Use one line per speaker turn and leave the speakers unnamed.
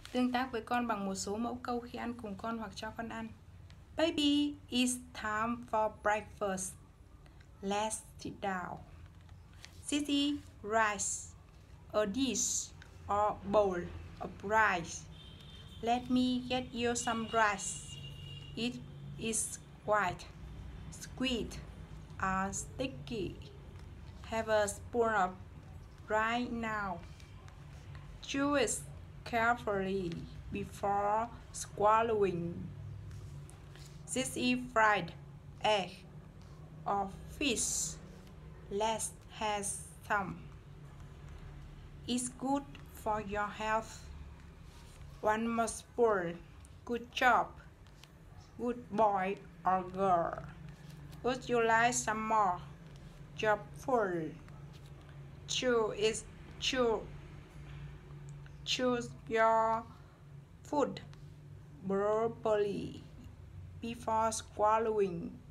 Tương tác với con bằng một số mẫu câu khi ăn cùng con hoặc cho con ăn. Baby, it's time for breakfast. Let's sit down. Sissy, rice, a dish or bowl of rice. Let me get you some rice. It is white, sweet, and sticky. Have a spoon of right now. Chew it carefully before swallowing. This is fried egg or fish. Let's have some. It's good for your health. One more spoon. Good job. Good boy or girl. Would you like some more? Job full. Choose your food properly before swallowing.